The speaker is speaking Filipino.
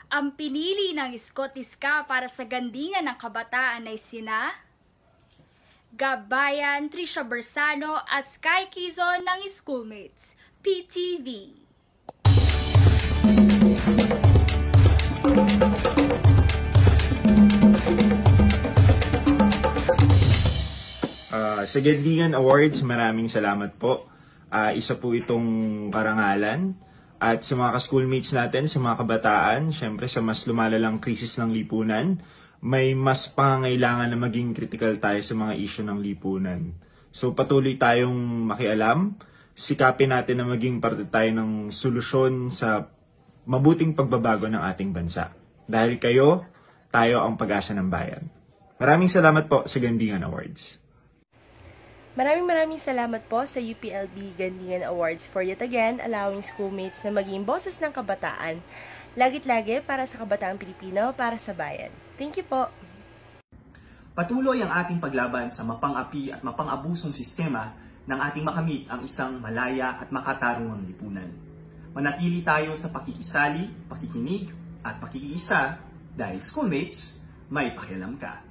Ang pinili ng Iskotiska para sa gandingan ng kabataan ay sina Gabayan, Trisha Bersano at Sky Quizon ng Schoolmates, PTV. Sa Gandingan Awards, maraming salamat po. Isa po itong karangalan. At sa mga ka-schoolmates natin, sa mga kabataan, syempre sa mas lumalalang krisis ng lipunan, may mas pangangailangan na maging critical tayo sa mga issue ng lipunan. So patuloy tayong makialam, sikapin natin na maging parte tayo ng solusyon sa mabuting pagbabago ng ating bansa. Dahil kayo, tayo ang pag-asa ng bayan. Maraming salamat po sa Gandingan Awards. Maraming salamat po sa UPLB Gandingan Awards for yet again allowing schoolmates na maging boses ng kabataan. Lagit-lagi para sa kabataang Pilipino, para sa bayan. Thank you po! Patuloy ang ating paglaban sa mapang-api at mapang-abusong sistema ng ating makamit ang isang malaya at makatarungang lipunan. Manatili tayo sa pakikisali, pakikinig at pakikiisa dahil schoolmates, may pakialam ka.